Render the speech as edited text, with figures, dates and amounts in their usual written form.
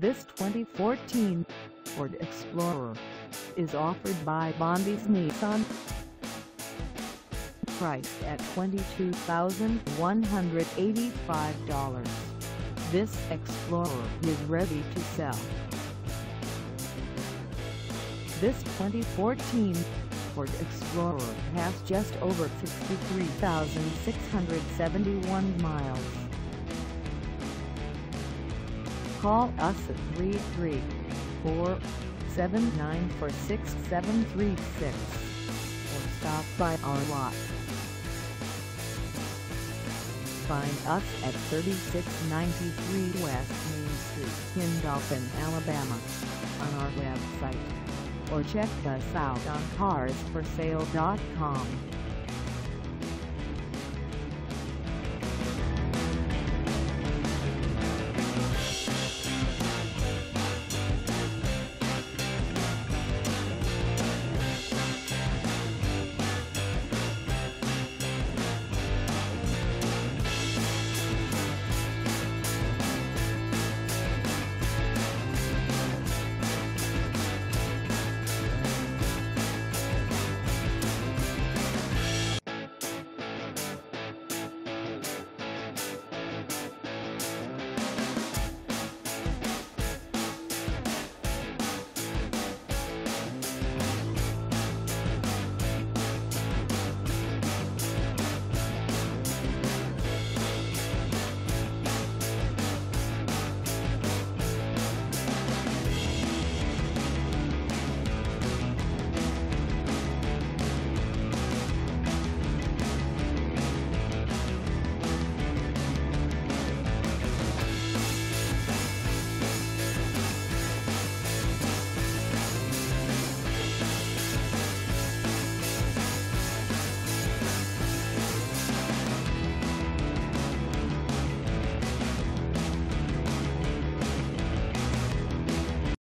This 2014 Ford Explorer is offered by Bondy's Nissan. Priced at $22,185, this Explorer is ready to sell. This 2014 Ford Explorer has just over 63,671 miles. Call us at 334-794-6736 or stop by our lot. Find us at 3693 West Main Street in Dothan, Alabama, on our website, or check us out on carsforsale.com.